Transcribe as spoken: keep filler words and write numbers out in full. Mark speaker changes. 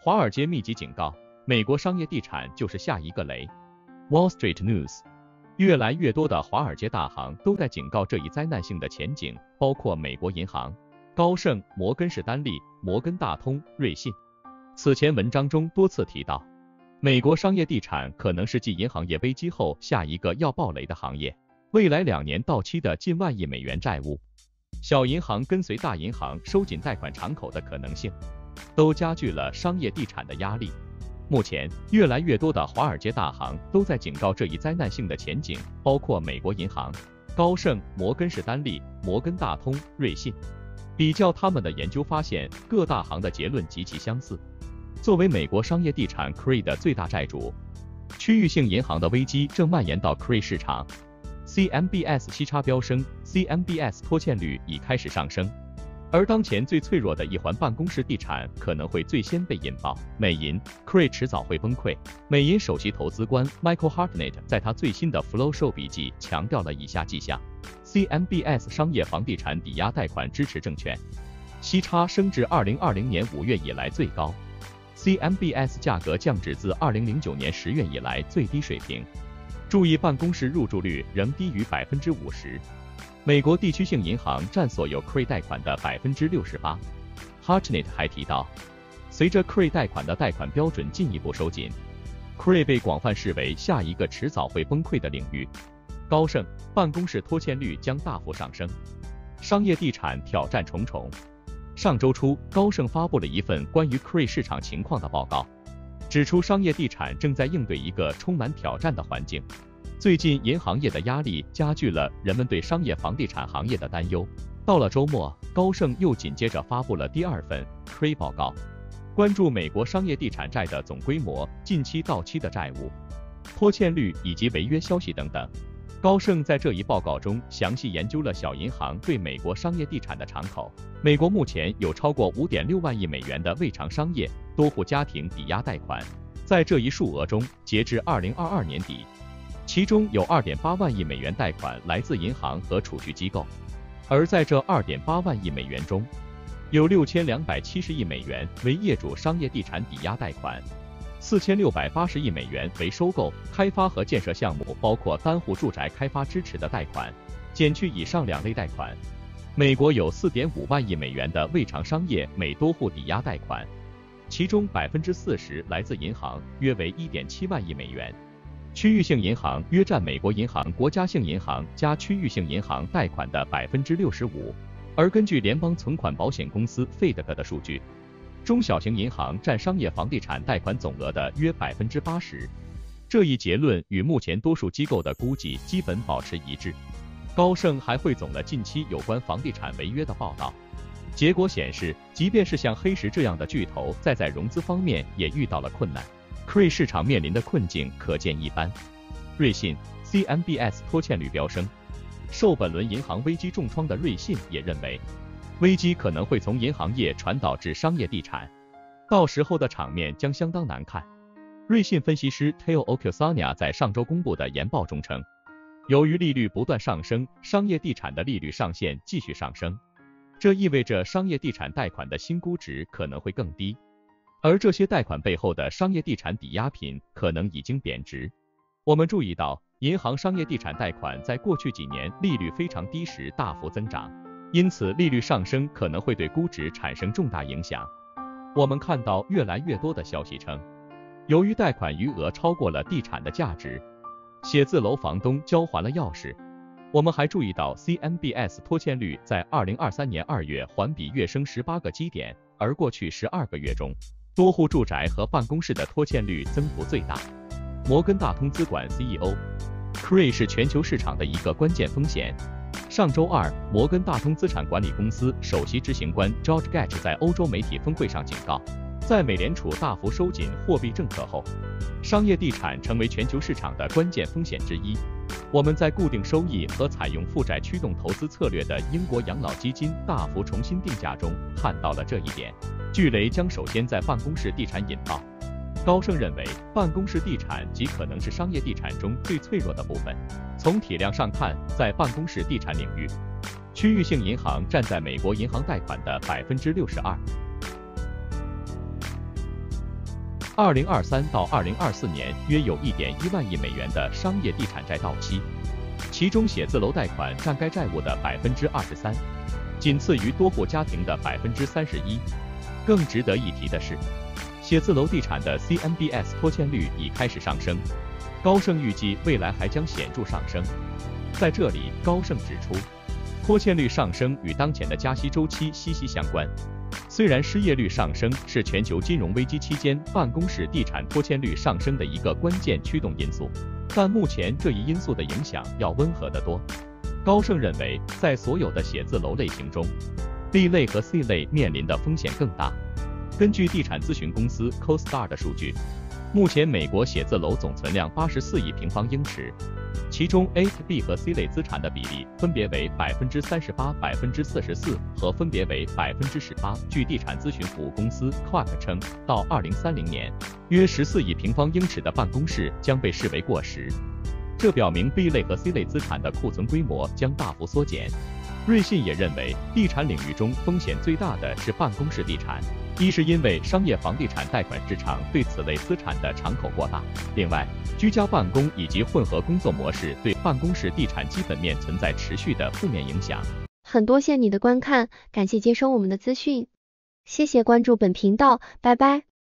Speaker 1: 华尔街密集警告，美国商业地产就是下一个雷。Wall Street News， 越来越多的华尔街大行都在警告这一灾难性的前景，包括美国银行、高盛、摩根士丹利、摩根大通、瑞信。此前文章中多次提到，美国商业地产可能是继银行业危机后下一个要爆雷的行业。未来两年到期的近万亿美元债务，小银行跟随大银行收紧贷款敞口的可能性，都加剧了商业地产的压力。目前，越来越多的华尔街大行都在警告这一灾难性的前景，包括美国银行、高盛、摩根士丹利、摩根大通、瑞信。比较他们的研究发现，各大行的结论极其相似。作为美国商业地产 C R E 的最大债主，区域性银行的危机正蔓延到 C R E 市场。C M B S 息差飙升 ，C M B S 拖欠率已开始上升。而当前最脆弱的一环办公室地产可能会最先被引爆。美银 C R E 迟早会崩溃。美银首席投资官 Michael Hartnett 在他最新的 Flow Show 笔记强调了以下迹象 ：C M B S 商业房地产抵押贷款支持证券息差升至二零二零年五月以来最高 ，C M B S 价格降至自二零零九年十月以来最低水平。注意，办公室入住率仍低于百分之五十。美国地区性银行占所有 C R E 贷款的百分之六十八。Hartnett 还提到，随着 C R E 贷款的贷款标准进一步收紧 ，C R E 被广泛视为下一个迟早会崩溃的领域。高盛办公室拖欠率将大幅上升，商业地产挑战重重。上周初，高盛发布了一份关于 C R E 市场情况的报告，指出商业地产正在应对一个充满挑战的环境。最近，银行业的压力加剧了人们对商业房地产行业的担忧。到了周末，高盛又紧接着发布了第二份 C R E 报告，关注美国商业地产债的总规模、近期到期的债务、拖欠率以及违约消息等等。高盛在这一报告中详细研究了小银行对美国商业地产的敞口。美国目前有超过 五点六万亿美元的未偿商业多户家庭抵押贷款，在这一数额中，截至二零二二年底，其中有 二点八万亿美元贷款来自银行和储蓄机构，而在这 二点八万亿美元中，有六千两百七十亿美元为业主商业地产抵押贷款，四千六百八十亿美元为收购、开发和建设项目，包括单户住宅开发支持的贷款，减去以上两类贷款。美国有 四点五万亿美元的未偿商业每多户抵押贷款，其中 百分之四十 来自银行，约为 一点七万亿美元。区域性银行约占美国银行、国家性银行加区域性银行贷款的 百分之六十五， 而根据联邦存款保险公司 F I D C 的数据，中小型银行占商业房地产贷款总额的约 百分之八十。 这一结论与目前多数机构的估计基本保持一致。高盛还汇总了近期有关房地产违约的报道，结果显示，即便是像黑石这样的巨头，在在融资方面也遇到了困难。C R E 市场面临的困境可见一斑。瑞信 C M B S 拖欠率飙升，受本轮银行危机重创的瑞信也认为，危机可能会从银行业传导至商业地产，到时候的场面将相当难看。瑞信分析师 Teo Okusanya 在上周公布的研报中称，由于利率不断上升，商业地产的利率上限继续上升，这意味着商业地产贷款的新估值可能会更低。而这些贷款背后的商业地产抵押品可能已经贬值。我们注意到，银行商业地产贷款在过去几年利率非常低时大幅增长，因此利率上升可能会对估值产生重大影响。我们看到越来越多的消息称，由于贷款余额超过了地产的价值，写字楼房东交还了钥匙。我们还注意到 C M B S 拖欠率在二零二三年二月环比跃升十八个基点，而过去十二个月中，多户住宅和办公室的拖欠率增幅最大。摩根大通资管 C E O，C R E 是全球市场的一个关键风险。上周二，摩根大通资产管理公司首席执行官 George Gach 在欧洲媒体峰会上警告，在美联储大幅收紧货币政策后，商业地产成为全球市场的关键风险之一。我们在固定收益和采用负债驱动投资策略的英国养老基金大幅重新定价中看到了这一点。巨雷将首先在办公室地产引爆。高盛认为，办公室地产极可能是商业地产中最脆弱的部分。从体量上看，在办公室地产领域，区域性银行占在美国银行贷款的 百分之六十二。 二零二三到二零二四年约有 一点一万亿美元的商业地产债到期，其中写字楼贷款占该债务的 百分之二十三， 仅次于多户家庭的 百分之三十一。更值得一提的是，写字楼地产的 C M B S 拖欠率已开始上升，高盛预计未来还将显著上升。在这里，高盛指出，拖欠率上升与当前的加息周期息息相关。虽然失业率上升是全球金融危机期间办公室地产拖欠率上升的一个关键驱动因素，但目前这一因素的影响要温和得多。高盛认为，在所有的写字楼类型中， B 类和 C 类面临的风险更大。根据地产咨询公司 CoStar 的数据，目前美国写字楼总存量八十四亿平方英尺，其中 A、B 和 C 类资产的比例分别为 百分之三十八、百分之四十四 和分别为 百分之十八。据地产咨询服务公司 Quack 称，到二零三零年，约十四亿平方英尺的办公室将被视为过时。这表明 B 类和 C 类资产的库存规模将大幅缩减。瑞信也认为，地产领域中风险最大的是办公室地产，一是因为商业房地产贷款市场对此类资产的敞口过大，另外，居家办公以及混合工作模式对办公室地产基本面存在持续的负面影响。
Speaker 2: 很多谢你的观看，感谢接收我们的资讯，谢谢关注本频道，拜拜。